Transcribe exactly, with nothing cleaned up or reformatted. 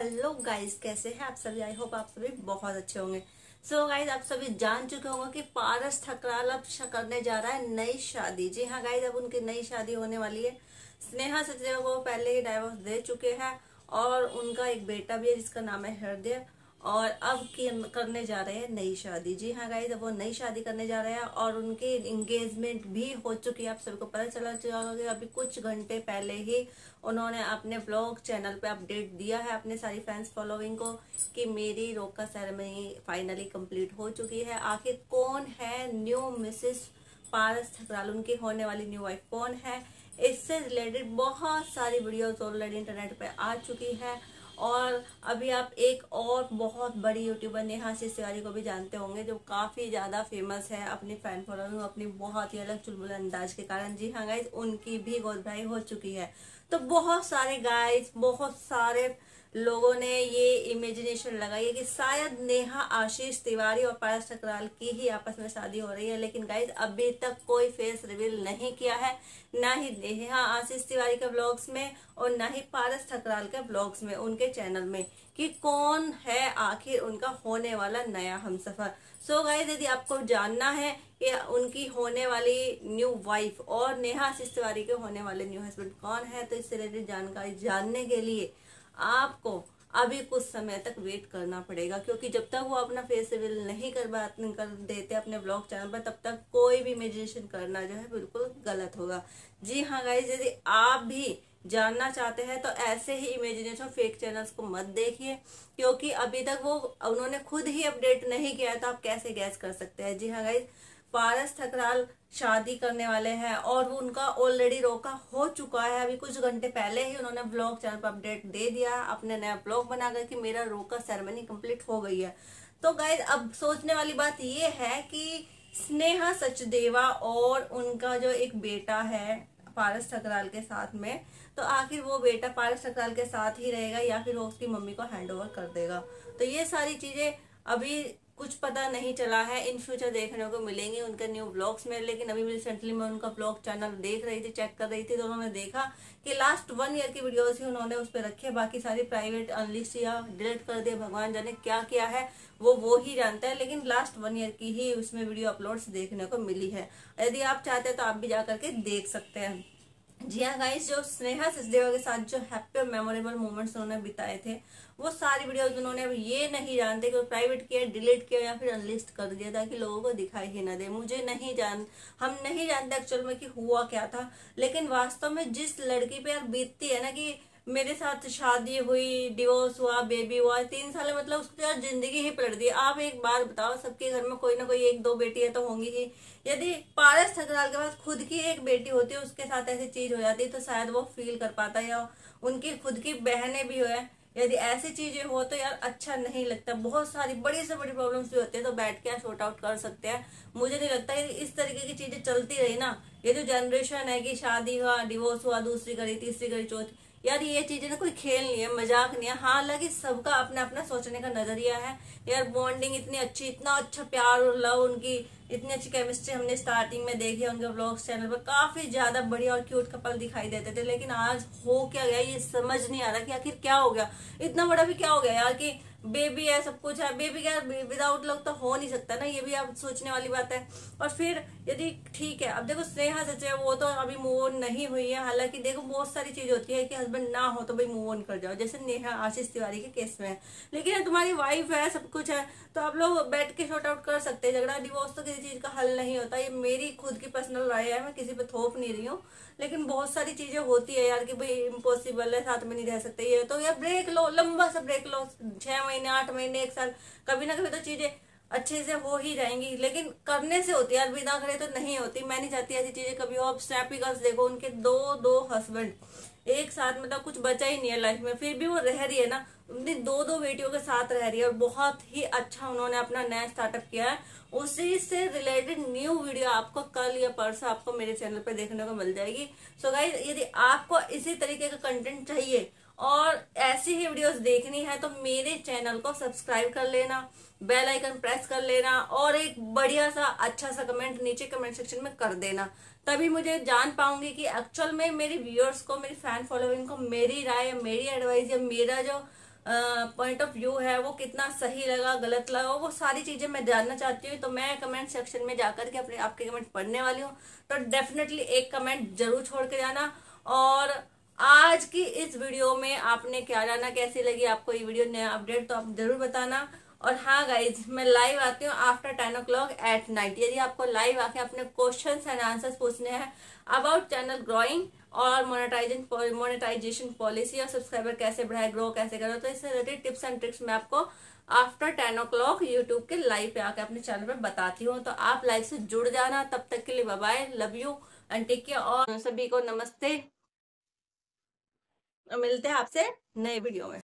Hello guys, कैसे हैं आप सभी। आई होप आप सभी बहुत अच्छे होंगे। सो so गाइस, आप सभी जान चुके होंगे कि पारस ठकराल अब श- करने जा रहा है नई शादी। जी हाँ गाइस, अब उनकी नई शादी होने वाली है। स्नेहा सचदेवा को पहले ही डाइवोर्स दे चुके हैं और उनका एक बेटा भी है जिसका नाम है हृदय। और अब की- करने जा रहे हैं नई शादी। जी हाँ गाइस, अब वो नई शादी करने जा रहे हैं और उनकी एंगेजमेंट भी हो चुकी है। आप सबको पता चला चुका होगा कि अभी कुछ घंटे पहले ही उन्होंने अपने ब्लॉग चैनल पे अपडेट दिया है अपने सारी फैंस फॉलोइंग को कि मेरी रोका सेरेमनी फाइनली कंप्लीट हो चुकी है। आखिर कौन है न्यू मिसेस पारस ठकराल, उनकी होने वाली न्यू वाइफ कौन है, इससे रिलेटेड बहुत सारी वीडियोस ऑलरेडी इंटरनेट पे आ चुकी है। और अभी आप एक और बहुत बड़ी यूट्यूबर नेहा तिवारी को भी जानते होंगे, जो काफी ज्यादा फेमस है अपनी फैन फॉलोइंग, अपनी बहुत ही अलग चुलबुल अंदाज के कारण। जी हाँ गाइस, उनकी भी गोद भराई हो चुकी है। तो बहुत सारे गाइस, बहुत सारे लोगों ने ये इमेजिनेशन लगाई है कि शायद नेहा आशीष तिवारी और पारस ठकराल की ही आपस में शादी हो रही है। लेकिन गाइस, अभी तक कोई फेस रिवील नहीं किया है, ना ही नेहा आशीष तिवारी के ब्लॉग्स में और ना ही पारस ठकराल के ब्लॉग्स में, उनके चैनल में, कि कौन है आखिर उनका होने वाला नया हमसफर। सो गाइस, यदि आपको जानना है कि उनकी होने वाली न्यू वाइफ और नेहा आशीष तिवारी के होने वाले न्यू हस्बैंड कौन है, तो इससे रिलेटेड जानकारी जानने के लिए आपको अभी कुछ समय तक वेट करना पड़ेगा, क्योंकि जब तक वो अपना फेस रिवील नहीं कर बात नहीं कर देते अपने ब्लॉग चैनल पर, तब तक कोई भी इमेजिनेशन करना जो है बिल्कुल गलत होगा। जी हाँ गाइस, यदि आप भी जानना चाहते हैं तो ऐसे ही इमेजिनेशन फेक चैनल्स को मत देखिए, क्योंकि अभी तक वो उन्होंने खुद ही अपडेट नहीं किया है, तो आप कैसे गैस कर सकते हैं। जी हाँ गाइस, पारस ठकराल शादी करने वाले हैं और वो उनका ऑलरेडी रोका हो चुका है। अभी कुछ घंटे पहले ही उन्होंने ब्लॉग चैनल पर अपडेट दे दिया अपने नया ब्लॉग बनाकर कि मेरा रोका सेरेमनी कंप्लीट हो गई है। तो गाइज, अब सोचने वाली बात ये है कि स्नेहा सचदेवा और उनका जो एक बेटा है पारस ठकराल के साथ में, तो आखिर वो बेटा पारस ठकराल के साथ ही रहेगा या फिर वो उसकी मम्मी को हैंड ओवर कर देगा। तो ये सारी चीजें अभी कुछ पता नहीं चला है, इन फ्यूचर देखने को मिलेंगे उनके न्यू ब्लॉग्स में। लेकिन अभी रिसेंटली मैं उनका ब्लॉग चैनल देख रही थी, चेक कर रही थी, तो उन्होंने देखा कि लास्ट वन ईयर की वीडियोस ही उन्होंने उस पर रखी है, बाकी सारी प्राइवेट अनलिस्ट या डिलीट कर दिया। भगवान जाने क्या किया है, वो वो ही जानता है। लेकिन लास्ट वन ईयर की ही उसमें वीडियो अपलोड्स देखने को मिली है। यदि आप चाहते हैं तो आप भी जा करके देख सकते हैं। जी हाँ गाइस, जो स्नेहा सचदेवा के साथ जो हैप्पी और मेमोरेबल मोमेंट्स उन्होंने बिताए थे, वो सारी वीडियोस उन्होंने अब ये नहीं जानते कि वो प्राइवेट किया, डिलीट किया या फिर अनलिस्ट कर दिया ताकि लोगों को दिखाई ही ना दे। मुझे नहीं जान हम नहीं जानते एक्चुअल में कि हुआ क्या था। लेकिन वास्तव में जिस लड़की पे यार बीतती है ना कि मेरे साथ शादी हुई, डिवोर्स हुआ, बेबी हुआ, तीन साल मतलब उसकी यार जिंदगी ही पलट दी। आप एक बार बताओ, सबके घर में कोई ना कोई एक दो बेटी है तो होंगी ही। यदि पारस ठकराल के पास खुद की एक बेटी होती, उसके साथ ऐसी चीज हो जाती, तो शायद वो फील कर पाता, या उनकी खुद की बहनें भी हुए, यदि ऐसी चीजें हो तो यार अच्छा नहीं लगता। बहुत सारी बड़ी से बड़ी प्रॉब्लम्स भी होती है, तो बैठ के शॉर्ट आउट कर सकते हैं। मुझे नहीं लगता है इस तरीके की चीजें चलती रही ना, ये जो जनरेशन है कि शादी हुआ, डिवोर्स हुआ, दूसरी करी, तीसरी करी, चौथी, यार ये चीजें ना कोई खेल नहीं है, मजाक नहीं है। हाँ, हालांकि सबका अपना अपना सोचने का नजरिया है। यार बॉन्डिंग इतनी अच्छी, इतना अच्छा प्यार और लव, उनकी इतनी अच्छी केमिस्ट्री हमने स्टार्टिंग में देखी है उनके ब्लॉग्स चैनल पर, काफी ज्यादा बढ़िया और क्यूट कपल दिखाई देते थे। लेकिन आज हो क्या गया ये समझ नहीं आ रहा कि आखिर क्या हो गया। इतना बड़ा भी क्या हो गया यार कि बेबी है, सब कुछ है, बेबी क्या विदाउट लव तो हो नहीं सकता ना, ये भी आप सोचने वाली बात है। और फिर यदि ठीक है, अब देखो स्नेहा सच वो तो अभी मूव ऑन नहीं हुई है। हालांकि देखो बहुत सारी चीज होती है कि हस्बैंड ना हो तो भाई मूव ऑन कर जाओ, जैसे नेहा आशीष तिवारी के केस में है। लेकिन तुम्हारी वाइफ है, सब कुछ है, तो आप लोग बैठ के शॉर्ट आउट कर सकते हैं। झगड़ा डिवोर्स तो किसी चीज का हल नहीं होता, ये मेरी खुद की पर्सनल राय है, मैं किसी पे थोप नहीं रही हूँ। लेकिन बहुत सारी चीजें होती है यार कि भाई इम्पॉसिबल है, साथ में नहीं रह सकते, ये तो यार ब्रेक लो, लंबा सा ब्रेक लो, छह महीने, आठ महीने, एक साल, कभी ना कभी तो चीजें अच्छे से हो ही जाएंगी। लेकिन करने से होती है यार, बिना करे तो नहीं होती। मैं नहीं चाहती ऐसी चीजें कभी हो। अब स्नैपी गर्ल्स देखो, उनके दो दो हस्बैंड एक साथ, मतलब कुछ बचा ही नहीं है लाइफ में, फिर भी वो रह रही है ना, अपनी दो दो बेटियों के साथ रह रही है और बहुत ही अच्छा उन्होंने अपना नया स्टार्टअप किया है। उसी से रिलेटेड न्यू वीडियो आपको कल या परसों आपको मेरे चैनल पे देखने को मिल जाएगी। सो गाइस, यदि आपको इसी तरीके का कंटेंट चाहिए और ऐसी ही वीडियोस देखनी है तो मेरे चैनल को सब्सक्राइब कर लेना, बेल आइकन प्रेस कर लेना और एक बढ़िया सा अच्छा सा कमेंट नीचे कमेंट सेक्शन में कर देना। तभी मुझे जान पाऊंगी कि एक्चुअल में मेरी व्यूअर्स को, मेरी फैन फॉलोइंग को मेरी राय, मेरी एडवाइस या मेरा जो पॉइंट ऑफ व्यू है वो कितना सही लगा, गलत लगा, वो सारी चीजें मैं जानना चाहती हूँ। तो मैं कमेंट सेक्शन में जाकर के अपने आपके कमेंट पढ़ने वाली हूँ। तो डेफिनेटली एक कमेंट जरूर छोड़ के जाना। और आज की इस वीडियो में आपने क्या जाना, कैसी लगी आपको ये वीडियो, नया अपडेट, तो आप जरूर बताना। और हाँ गाइज, मैं लाइव आती हूँ after ten o'clock at night. यदि आपको लाइव आके अपने क्वेश्चन एंड आंसर्स पूछने हैं अबाउट चैनल ग्रोइंग और मोनेटाइजेशन मोनेटाइजेशन पॉलिसी और सब्सक्राइबर कैसे बढ़ाए, ग्रो कैसे करो, तो इससे रिलेटेड टिप्स एंड ट्रिक्स मैं आपको after ten o'clock YouTube के लाइव पे आके अपने चैनल पे बताती हूँ। तो आप लाइव से जुड़ जाना। तब तक के लिए bye bye, love you and take care, और सभी को नमस्ते। मिलते हैं आपसे नए वीडियो में।